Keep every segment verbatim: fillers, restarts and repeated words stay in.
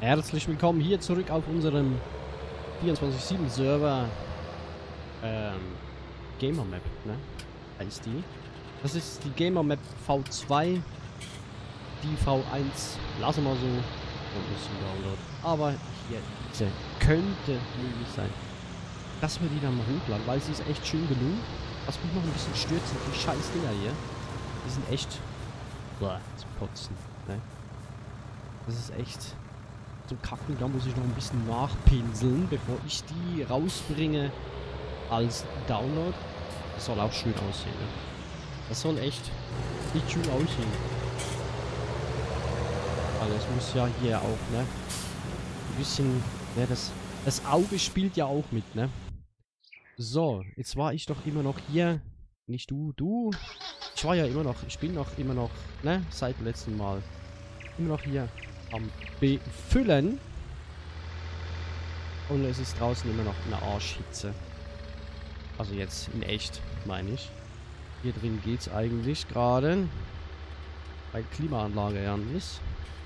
Herzlich willkommen hier zurück auf unserem vierundzwanzig sieben Server ähm, Gamer Map, ne? Heißt die. Das ist die Gamer Map V zwei. Die V eins lassen wir so. Ein bisschen Download. Aber hier, diese könnte möglich sein, dass wir die dann mal hochladen, weil sie ist echt schön genug. Was mich noch ein bisschen stört, sind die scheiß Dinger hier. Die sind echt boah, zu kotzen, ne? Das ist echt zum Kacken, da muss ich noch ein bisschen nachpinseln, bevor ich die rausbringe als Download. Das soll auch schön aussehen, ne? Das soll echt nicht schön aussehen. Also es muss ja hier auch, ne? Ein bisschen, ja, das, das Auge spielt ja auch mit, ne? So, jetzt war ich doch immer noch hier. Nicht du, du. Ich war ja immer noch, ich bin noch immer noch, ne? Seit dem letzten Mal. Immer noch hier am Befüllen. Und es ist draußen immer noch eine Arschhitze. Also jetzt in echt, meine ich. Hier drin geht's eigentlich gerade. Weil Klimaanlage ja ist.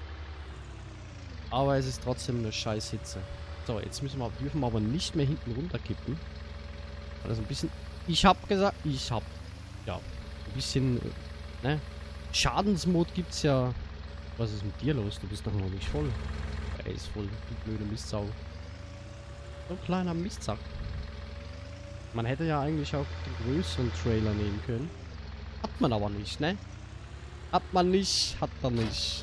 Aber es ist trotzdem eine scheiß Hitze. So, jetzt müssen wir, dürfen wir aber nicht mehr hinten runterkippen. Also ein bisschen... Ich hab gesagt, ich hab... Ja, ein bisschen... Ne? Schadensmod gibt's ja... Was ist mit dir los? Du bist doch noch nicht voll. Er ist voll, du blöde Mistsau. So ein kleiner Mistsack. Man hätte ja eigentlich auch den größeren Trailer nehmen können. Hat man aber nicht, ne? Hat man nicht, hat man nicht.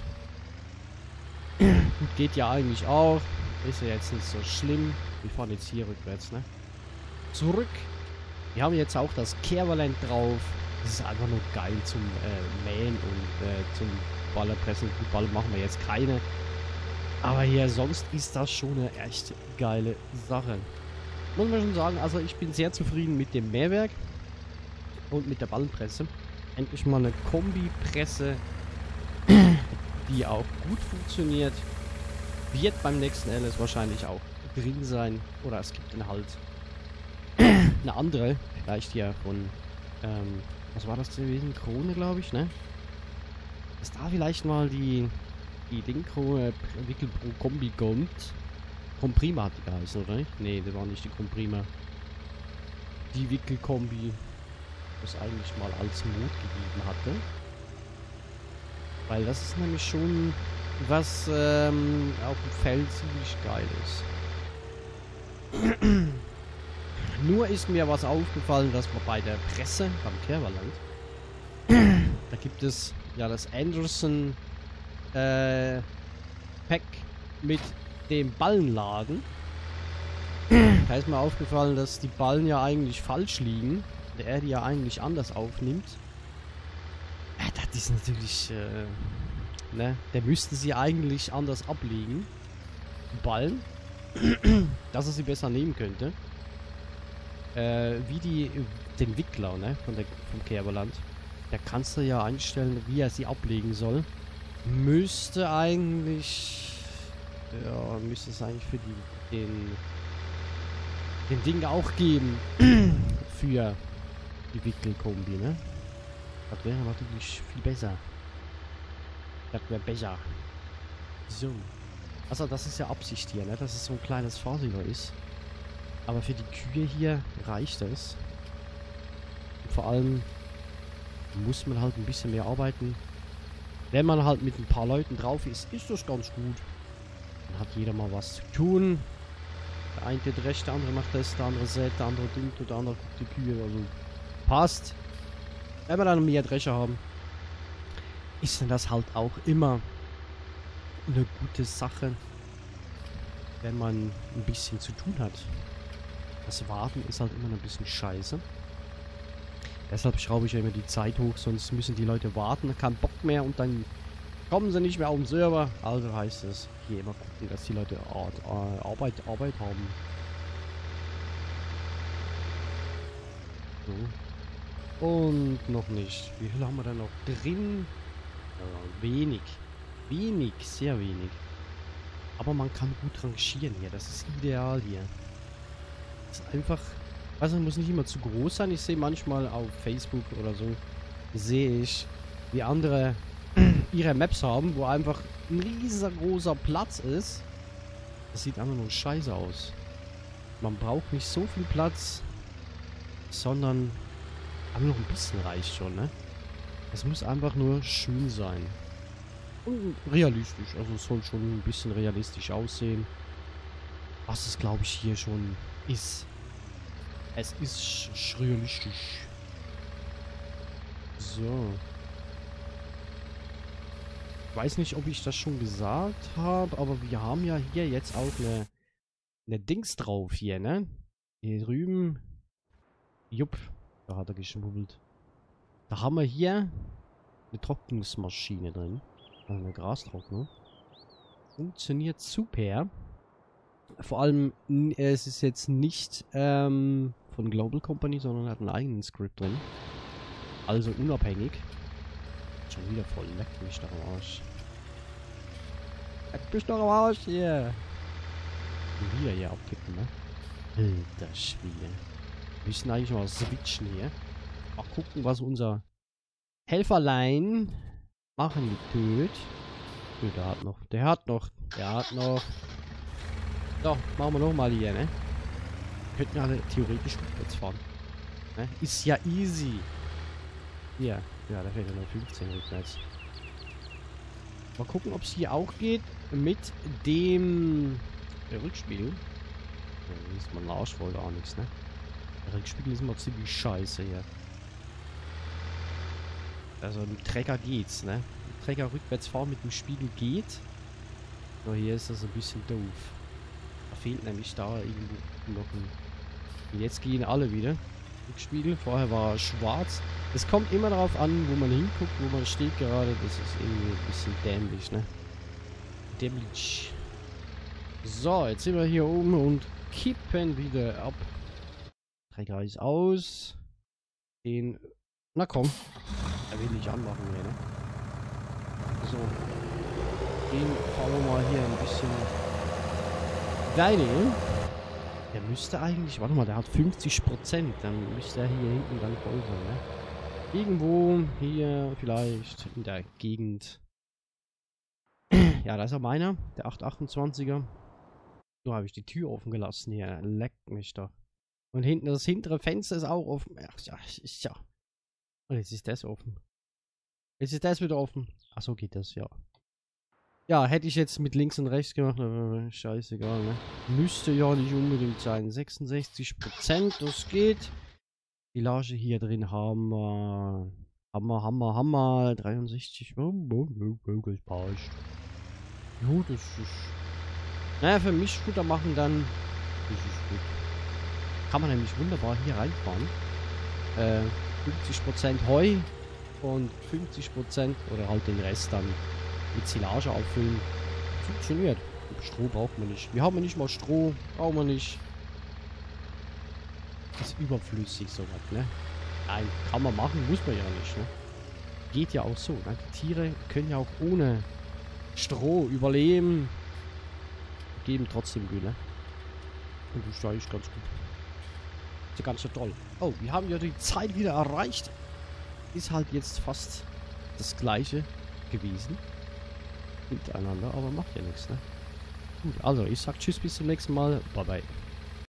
Geht ja eigentlich auch. Ist ja jetzt nicht so schlimm. Wir fahren jetzt hier rückwärts, ne? Zurück. Wir haben jetzt auch das Kerverland drauf. Das ist einfach nur geil zum äh, Mähen und äh, zum Ballerpressen. Die Ball machen wir jetzt keine. Aber hier sonst ist das schon eine echt geile Sache. Muss man schon sagen, also ich bin sehr zufrieden mit dem Mähwerk und mit der Ballenpresse. Endlich mal eine Kombipresse, die auch gut funktioniert. Wird beim nächsten L S wahrscheinlich auch drin sein. Oder es gibt dann halt eine andere. Vielleicht hier von, ähm, was war das gewesen? Krone, glaube ich, ne? Dass da vielleicht mal die, die Ding-Krone Wickelpro Kombi kommt. Comprima hat die geheißen, oder nicht? Ne, das war nicht die Comprima. Die Wickelkombi, das eigentlich mal als Mod gegeben hatte. Weil das ist nämlich schon was ähm, auf dem Feld ziemlich geil ist. Nur ist mir was aufgefallen, dass man bei der Presse beim Kerverland, da gibt es ja das Anderson äh, Pack mit dem Ballenladen. Da ist mir aufgefallen, dass die Ballen ja eigentlich falsch liegen. Der er die ja eigentlich anders aufnimmt. Ja, das ist natürlich, äh, ne? Der müsste sie eigentlich anders ablegen. Die Ballen. Dass er sie besser nehmen könnte. Äh, wie die, den Wickler, ne? Von der, vom Kerverland. Da kannst du ja einstellen, wie er sie ablegen soll. Müsste eigentlich... Ja, müsste es eigentlich für die, den, den Ding auch geben. Für die Wickelkombi, ne? Das wäre natürlich viel besser. Das wäre besser. So. Also das ist ja Absicht hier, ne? Dass es so ein kleines Fahrsilo ist. Aber für die Kühe hier reicht es. Und vor allem muss man halt ein bisschen mehr arbeiten. Wenn man halt mit ein paar Leuten drauf ist, ist das ganz gut. Dann hat jeder mal was zu tun. Der eine tut recht, der andere macht das, der andere sät, der andere düngt und der andere guckt die Kühe. Also passt. Wenn wir dann mehr Drescher haben, ist dann das halt auch immer eine gute Sache, wenn man ein bisschen zu tun hat. Das Warten ist halt immer ein bisschen scheiße. Deshalb schraube ich ja immer die Zeit hoch, sonst müssen die Leute warten, kein Bock mehr und dann kommen sie nicht mehr auf den Server. Also heißt es, hier immer gucken, dass die Leute Art, äh, Arbeit, Arbeit haben. So. Und noch nicht. Wie viel haben wir da noch drin? Ja, wenig. Wenig, sehr wenig. Aber man kann gut rangieren hier. Das ist ideal hier. Das ist einfach... Also muss nicht immer zu groß sein. Ich sehe manchmal auf Facebook oder so, sehe ich, wie andere ihre Maps haben, wo einfach ein riesengroßer Platz ist. Das sieht einfach nur scheiße aus. Man braucht nicht so viel Platz, sondern aber noch ein bisschen reicht schon, ne? Es muss einfach nur schön sein. Und realistisch. Also es soll schon ein bisschen realistisch aussehen. Was es, glaube ich, hier schon ist. Es ist sch sch realistisch. So. Ich weiß nicht, ob ich das schon gesagt habe, aber wir haben ja hier jetzt auch eine, eine Dings drauf hier, ne? Hier drüben. Jupp, da hat er geschmuggelt. Da haben wir hier eine Trocknungsmaschine drin. Also eine Grastrocknung. Funktioniert super. Vor allem, es ist jetzt nicht ähm, von Global Company, sondern hat einen eigenen Script drin. Also unabhängig. Schon wieder voll. Leck mich doch am Arsch. Leck mich doch am Arsch hier. Und wieder hier abkippen, ne? Alter Schwede. Wir müssen eigentlich mal switchen hier. Mal gucken, was unser Helferlein machen wird. Oh, der hat noch. Der hat noch. Der hat noch. So, machen wir nochmal hier, ne? Wir könnten alle theoretisch rückwärts fahren. Ne? Ist ja easy. Hier. Ja, da fehlt ja noch fünfzehn rückwärts. Mal gucken, ob es hier auch geht mit dem der Rückspiegel. Ja, ist man Arsch voll gar nichts, ne? Der Rückspiegel ist immer ziemlich scheiße hier. Also mit Trecker geht's, ne? Mit Trecker rückwärts fahren mit dem Spiegel geht. Nur hier ist das ein bisschen doof. Da fehlt nämlich da irgendwo noch ein... Und jetzt gehen alle wieder. Rückspiegel. Vorher war er schwarz. Es kommt immer darauf an, wo man hinguckt, wo man steht gerade. Das ist irgendwie ein bisschen dämlich, ne? Dämlich. So, jetzt sind wir hier oben und kippen wieder ab. Träger ist aus. Den... Na komm. Er will nicht anmachen mehr, ne? So. Den fahren wir mal hier ein bisschen reinigen. Der müsste eigentlich... Warte mal, der hat fünfzig Prozent. Dann müsste er hier hinten dann voll sein, ne? Irgendwo hier vielleicht in der Gegend. Ja, da ist auch meiner. Der acht achtundzwanziger. So habe ich die Tür offen gelassen hier. Leckt mich doch. Und hinten das hintere Fenster ist auch offen. Ach ja, ja. Und jetzt ist das offen. Jetzt ist das wieder offen. Ach so geht das, ja. Ja, hätte ich jetzt mit links und rechts gemacht, aber scheißegal, ne? Müsste ja nicht unbedingt sein. sechsundsechzig Prozent, das geht. Die Lage hier drin haben wir. Hammer, Hammer, Hammer. dreiundsechzig. Oh, oh, oh, oh, das passt. Jo, das ist. Naja, für mich Futter machen dann. Das ist gut. Kann man nämlich wunderbar hier reinfahren. Äh, fünfzig Prozent Heu und fünfzig Prozent oder halt den Rest dann mit Silage auffüllen. Funktioniert. Stroh braucht man nicht. Wir haben nicht mal Stroh. Brauchen wir nicht. Ist überflüssig sowas, ne? Nein, kann man machen, muss man ja nicht, ne? Geht ja auch so, ne? Die Tiere können ja auch ohne Stroh überleben. Geben trotzdem Gülle. Und das ist eigentlich ganz gut. Ist ja ganz so toll. Oh, wir haben ja die Zeit wieder erreicht. Ist halt jetzt fast das gleiche gewesen. Miteinander, aber macht ja nichts, ne? Gut, also ich sag tschüss, bis zum nächsten Mal. Bye bye.